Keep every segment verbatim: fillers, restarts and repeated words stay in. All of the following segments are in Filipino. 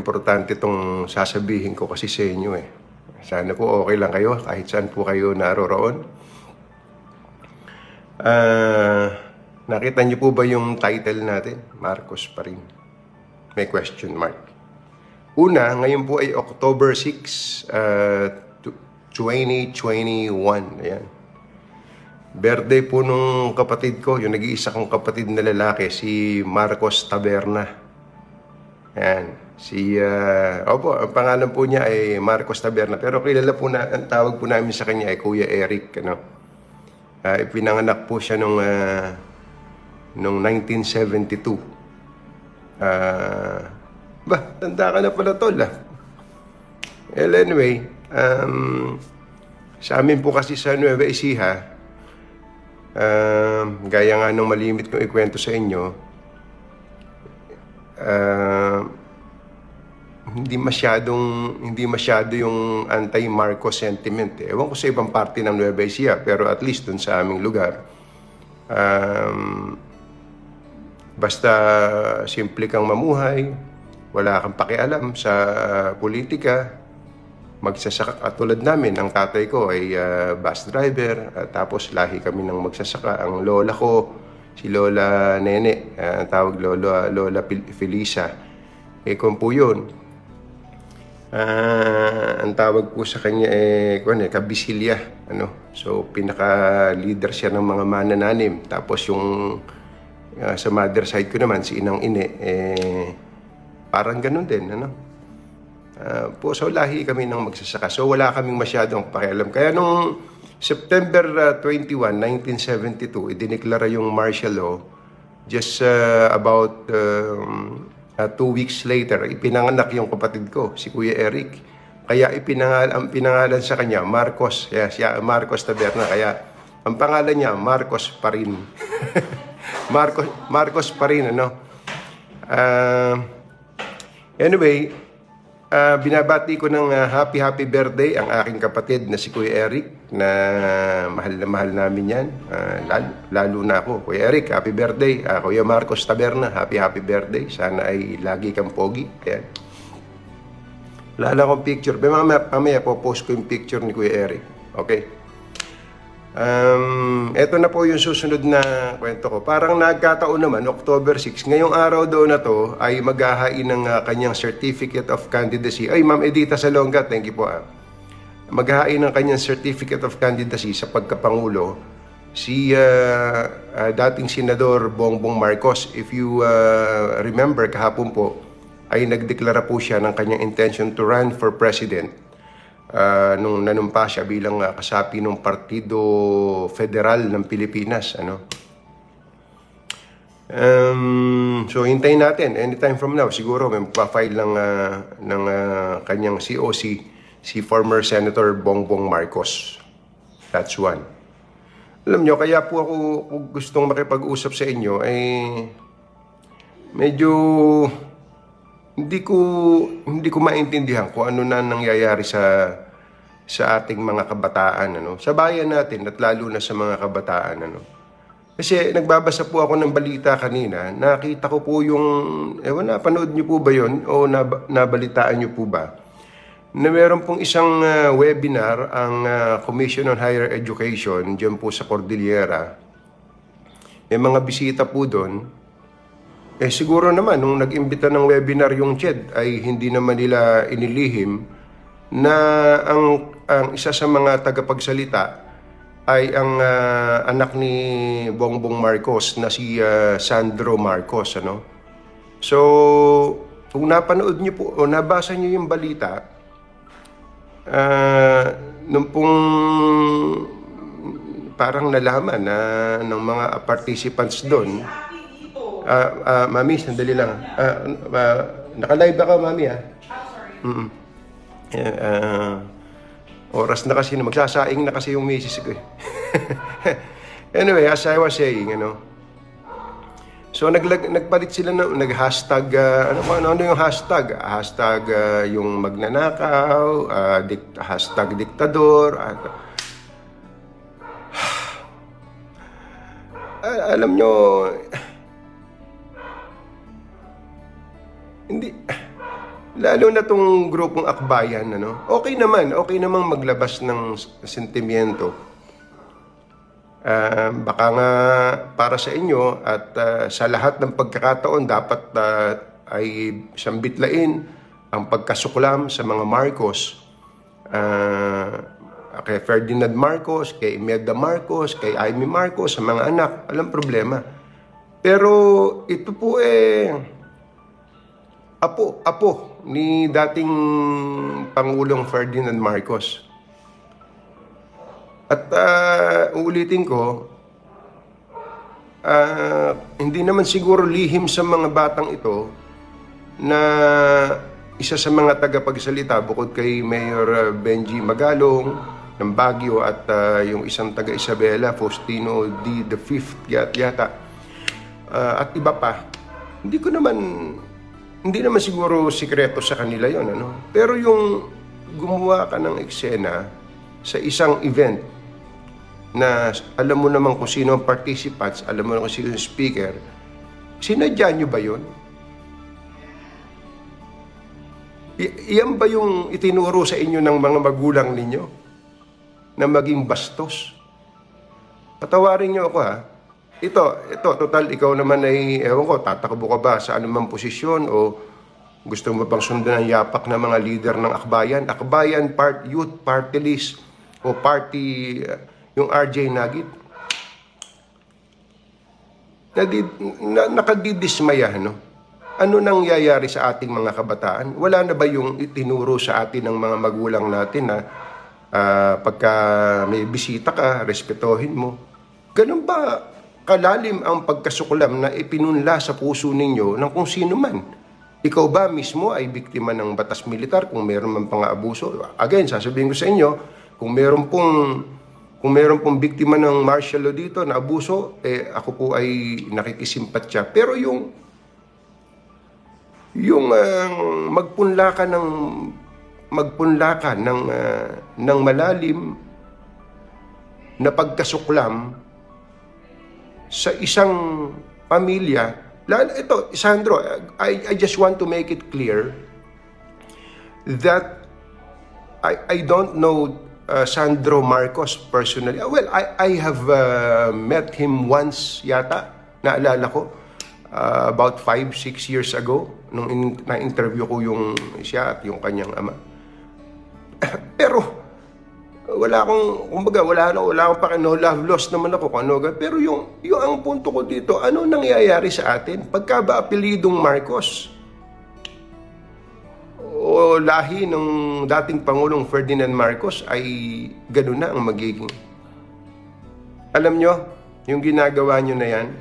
importante itong sasabihin ko kasi sa inyo eh. Sana po okay lang kayo kahit saan po kayo naroroon. Uh, nakita niyo po ba yung title natin? Marcos pa rin. May question mark. Una, ngayon po ay October sixth, uh, twenty twenty-one. Ayan. Birthday po nung kapatid ko, yung nag-iisa kong kapatid na lalaki, si Marcos Taberna. Ayan. Si, uh, opo, ang pangalan po niya ay Marcos Taberna. Pero kilala po na, ang tawag po namin sa kanya ay Kuya Eric. Ano? Uh, ipinanganak po siya nung, uh, nung nineteen seventy-two. Uh, bah, tanda ka na pala tol ah. Well, anyway, um, sa amin po kasi sa Nueva Ecija, uh, gaya nga nung malimit kong ikwento sa inyo, uh, hindi masyadong hindi masyado yung anti-Marcos sentiment eh. Ewan ko sa ibang parte ng Nueva Ecija, pero at least dun sa aming lugar, um, basta simple kang mamuhay, wala kang pakialam sa uh, politika, magsasaka. At tulad namin, ang tatay ko ay uh, bus driver, uh, tapos lahi kami ng magsasaka. Ang lola ko, si Lola Nene, uh, ang tawag Lola, Lola Felisa. Eh kung po yun, Uh, ang tawag po sa kanya eh, kung ano, Kabisilya. Ano? So, pinaka-leader siya ng mga manananim. Tapos yung uh, sa mother side ko naman, si Inang Ine, eh, parang ganun din. Ano? Uh, po, so, lahi kami ng magsasaka. So, wala kaming masyadong pakialam. Kaya nung September uh, twenty-first, nineteen seventy-two, idineklara yung martial law. Just uh, about... Um, Uh, two weeks later, ipinanganak yung kapatid ko, si Kuya Eric. Kaya ipinangal, ang pinangalan sa kanya, Marcos. Kaya siya, Marcos Taberna. Kaya ang pangalan niya, Marcos pa rin. Marcos, Marcos pa rin, ano? Uh, anyway, uh, binabati ko ng uh, happy, happy birthday ang aking kapatid na si Kuya Eric, na mahal na mahal namin yan. Uh, lalo, lalo na ako. Kuya Eric, happy birthday. Uh, Kuya Marcos Taberna, happy, happy birthday. Sana ay lagi kang pogi. Ayan. Wala lang akong picture. Pero mamaya, mamaya po post ko yung picture ni Kuya Eric. Okay? Um, eto na po yung susunod na kwento ko. Parang nagkataon naman, October sixth. Ngayong araw daw na to ay maghahain ng uh, kanyang Certificate of Candidacy. Ay, Ma'am Edita Salonga, thank you po ah. Maghahain ng kanyang Certificate of Candidacy sa pagkapangulo si uh, uh, dating Senador Bongbong Marcos. If you uh, remember, kahapon po ay nagdeklara po siya ng kanyang intention to run for president uh, nung nanumpa siya bilang uh, kasapi ng Partido Federal ng Pilipinas. Ano? Um, so hintayin natin, anytime from now, siguro may magpa-file ng, uh, ng uh, kanyang C O C, si former Senator Bongbong Marcos. That's one. Alam nyo, kaya po ako kung gustong makipag-usap sa inyo, ay medyo hindi ko hindi ko maintindihan kung ano na nangyayari sa sa ating mga kabataan, ano, sa bayan natin at lalo na sa mga kabataan, ano. Kasi nagbabasa po ako ng balita kanina, nakita ko po yung, ewan na, panood nyo po ba yun o nab nabalitaan nyo po ba? Na meron pong isang uh, webinar ang uh, Commission on Higher Education dyan po sa Cordillera. May mga bisita po doon. Eh siguro naman, nung nag-imbita ng webinar yung C H E D, ay hindi naman nila inilihim na ang, ang isa sa mga tagapagsalita ay ang uh, anak ni Bongbong Marcos na si uh, Sandro Marcos. Ano? So, kung napanood niyo po o nabasa niyo yung balita, Uh, nung pong parang nalaman na ng mga participants doon, uh, uh, Mami, sandali lang. Uh, uh, Naka-live ako, Mami, ah. Mm -mm. Uh, oras na kasi, magsasaing na kasi yung misis ko. Eh. Anyway, as I was saying, ano, so naglag, nagpalit sila ng nag-hashtag, uh, ano, ano, ano yung hashtag? Hashtag uh, yung magnanakaw, uh, dik, hashtag diktador. Uh, uh, alam nyo, hindi, lalo na tong grupong akbayan, ano, okay naman, okay namang maglabas ng sentimiento. Uh, baka nga para sa inyo at uh, sa lahat ng pagkakataon dapat uh, ay sambitlain ang pagkasuklam sa mga Marcos. Uh, kay Ferdinand Marcos, kay Imelda Marcos, kay Amy Marcos, sa mga anak, alam problema. Pero ito po eh, apo, apo ni dating Pangulong Ferdinand Marcos. At uh, uulitin ko, uh, hindi naman siguro lihim sa mga batang ito na isa sa mga tagapagsalita bukod kay Mayor Benji Magalong ng Baguio at uh, yung isang taga Isabela, Faustino D. the Fifth yata, uh, at iba pa. Hindi ko naman, hindi naman siguro sikreto sa kanila yon, ano? Pero yung gumawa ka ng eksena sa isang event na alam mo naman kung sino ang participants, alam mo naman kung sino ang speaker, sinadya nyo ba yun? I- iyan ba yung itinuro sa inyo ng mga magulang ninyo na maging bastos? Patawarin nyo ako, ha? Ito, ito, total, ikaw naman ay, ewan ko, tatakbo ka ba sa anumang posisyon o gusto mo bang sundan ang yapak ng mga leader ng Akbayan? Akbayan part, Youth Party List o party, uh, yung R J Nagit. Nadi, na, nakadidismaya, no? Ano nang yayari sa ating mga kabataan? Wala na ba yung itinuro sa atin ng mga magulang natin na uh, pagka may bisita ka, respetohin mo? Ganun ba kalalim ang pagkasuklam na ipinunla sa puso ninyo ng kung sino man? Ikaw ba mismo ay biktima ng batas militar kung meron man pang-aabuso? Again, sasabihin ko sa inyo, kung meron pong kung meron pong biktima ng martial law dito na abuso, eh ako po ay nakikisimpatya. Pero yung yung uh, magpunla ka ng magpunla ka ng uh, ng malalim na pagkasuklam sa isang pamilya. Ito, Sandro, I, I just want to make it clear that I, I don't know uh, Sandro Marcos personally. Well, I, I have uh, met him once yata, naalala ko, uh, about five, six years ago, nung in, na-interview ko yung siya at yung kanyang ama. Pero, wala akong, kumbaga, wala, wala akong paki, no love lost naman ako kung ano. Pero yung, yung ang punto ko dito, ano nangyayari sa atin? Pagka ba apelidong Marcos o lahi ng dating Pangulong Ferdinand Marcos ay gano'n na ang magiging. Alam nyo, yung ginagawa nyo na yan,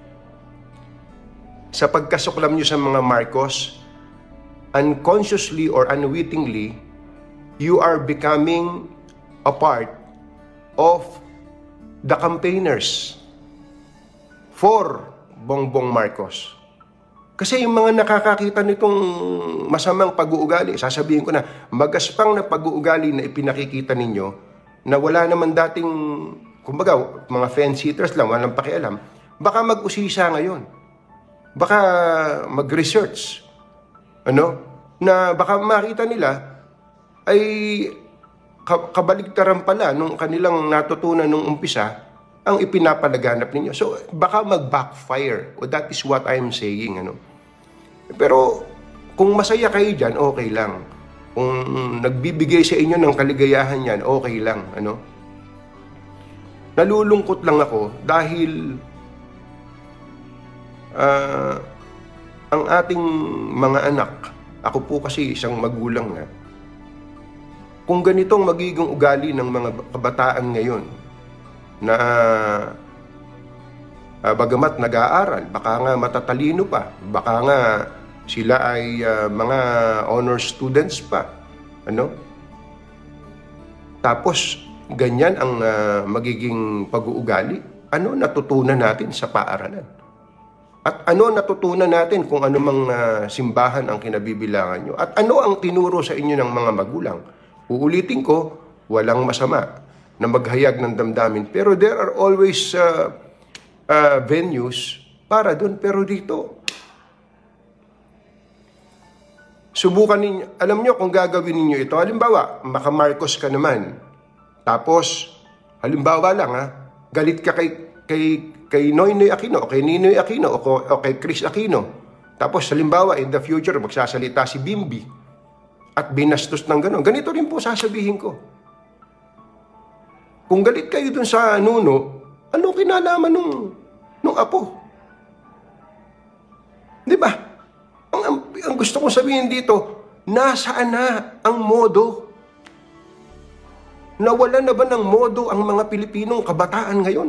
sa pagkasuklam nyo sa mga Marcos, unconsciously or unwittingly, you are becoming a part of the campaigners for Bongbong Marcos. Kasi yung mga nakakakita nitong masamang pag-uugali, sasabihin ko na, magaspang na pag-uugali na ipinakikita ninyo, na wala naman dating, kumbaga, mga fence-sitters lang, walang pakialam, baka mag-usisa ngayon. Baka mag-research. Ano? Na baka makita nila ay kabaligtaran pala nung kanilang natutunan nung umpisa ang ipinapalaganap ninyo. So, baka mag-backfire. O that is what I'm saying. Ano? Pero, kung masaya kayo dyan, okay lang. Kung nagbibigay sa inyo ng kaligayahan yan, okay lang. Ano? Nalulungkot lang ako dahil uh, ang ating mga anak, ako po kasi isang magulang na, kung ganitong magiging ugali ng mga kabataan ngayon, na uh, bagamat nag-aaral, baka nga matatalino pa, baka nga sila ay uh, mga honor students pa, ano? Tapos, ganyan ang uh, magiging pag-uugali. Ano natutunan natin sa paaralan? At ano natutunan natin kung anumang uh, simbahan ang kinabibilangan nyo? At ano ang tinuro sa inyo ng mga magulang? Uulitin ko, walang masama na maghayag ng damdamin. Pero there are always uh, uh, venues para doon. Pero dito, subukan ninyo, alam nyo kung gagawin ninyo ito, halimbawa, maka Marcos ka naman, tapos, halimbawa lang ha, galit ka kay, kay, kay Noynoy Aquino, o kay Ninoy Aquino, o, o kay Chris Aquino, tapos halimbawa, in the future, magsasalita si Bimbi, at binastos ng gano'n, ganito rin po sasabihin ko. Kung galit kayo dun sa nuno, anong kinalaman nung, nung apo? Di ba? Ang, ang, ang gusto kong sabihin dito, nasaan na ang modo? Nawala na ba ng modo ang mga Pilipinong kabataan ngayon?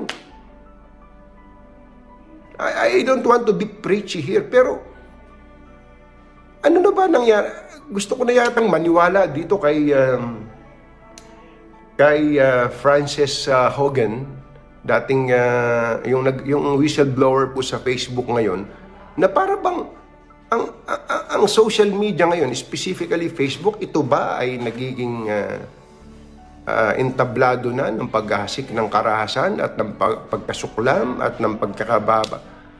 I, I don't want to be preachy here, pero ano na ba nangyari? Gusto ko na yatang maniwala dito kay um, kay uh, Frances uh, Hogan, dating uh, yung nag yung whistleblower po sa Facebook ngayon, na para bang ang, ang ang social media ngayon, specifically Facebook, ito ba ay nagiging uh, uh, entablado na ng paghahasik ng karahasan at ng pag pagkasuklam at ng pagkakababa?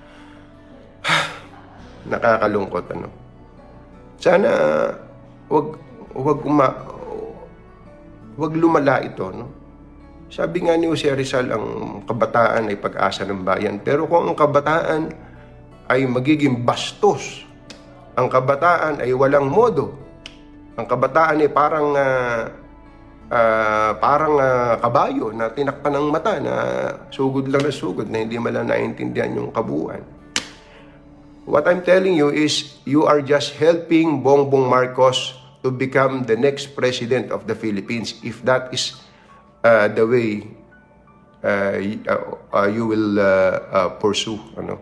Nakakalungkot, ano? Sana wag wag uma wag lumala ito, no? Sabi nga ni Jose Rizal, ang kabataan ay pag-asa ng bayan. Pero kung ang kabataan ay magiging bastos, ang kabataan ay walang modo, ang kabataan ay parang uh, uh, parang uh, kabayo na tinakpan ng mata, na sugod lang na sugod, na hindi malang naiintindihan yung kabuuan. What I'm telling you is, you are just helping Bongbong Marcos to become the next president of the Philippines, if that is uh, the way uh, uh, uh, you will uh, uh, pursue. Ano?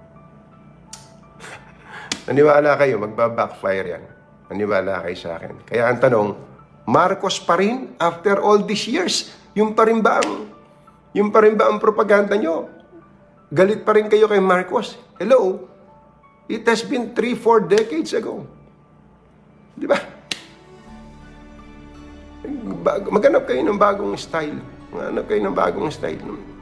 Naniwala kayo, magba-backfire yan. Naniwala kayo sa akin. Kaya ang tanong, Marcos pa rin after all these years? Yung pa rin ba ang, yung pa rin ba ang propaganda nyo? Galit pa rin kayo kay Marcos? Hello? It has been three, four decades ago. Di ba? Maghanap kayo ng bagong style. Maghanap kayo ng bagong style.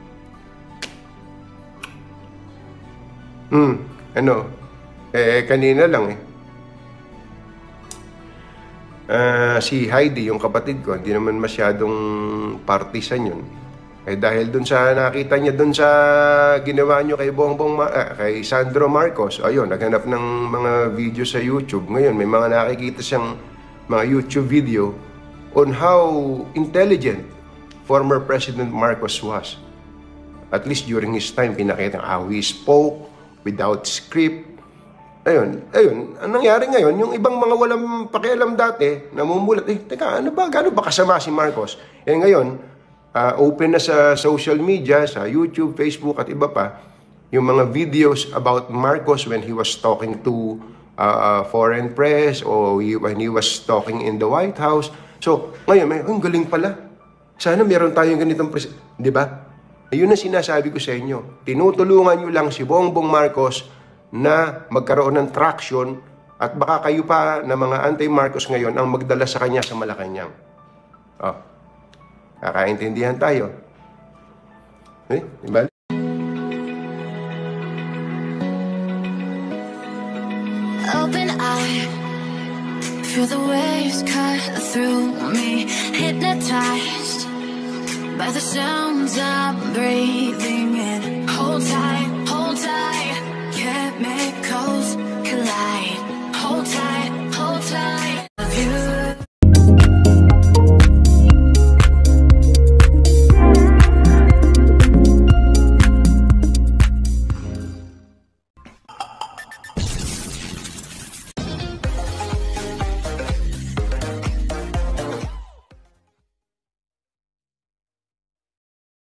Hmm, ano? Eh, kanina lang eh. Uh, si Heidi, yung kapatid ko, hindi naman masyadong partisan yun. Eh dahil dun sa nakita niya dun sa ginawa niyo kay Bongbong Ma ah, kay Sandro Marcos, ayun, naghanap ng mga video sa YouTube. Ngayon may mga nakikita siyang mga YouTube video on how intelligent former President Marcos was. At least during his time, pinakita how he spoke without script. Ayun, ayun, ang nangyari ngayon, yung ibang mga walang pakialam dati, namumulat, eh, teka, ano ba, gano'n ba kasama si Marcos? Eh ngayon, Uh, open na sa social media, sa YouTube, Facebook at iba pa, yung mga videos about Marcos when he was talking to uh, uh, foreign press, or he, when he was talking in the White House. So, ngayon, may, ang galing pala. Sana meron tayong ganitong presidente. Di ba? Ayun ang sinasabi ko sa inyo. Tinutulungan nyo lang si Bongbong Marcos na magkaroon ng traction, at baka kayo pa na mga anti-Marcos ngayon ang magdala sa kanya sa Malacanang. Oh. Kakaintindihan tayo. Eh, diba? Open eye, feel the waves cut through me, hypnotized by the sounds I'm breathing in. Hold tight.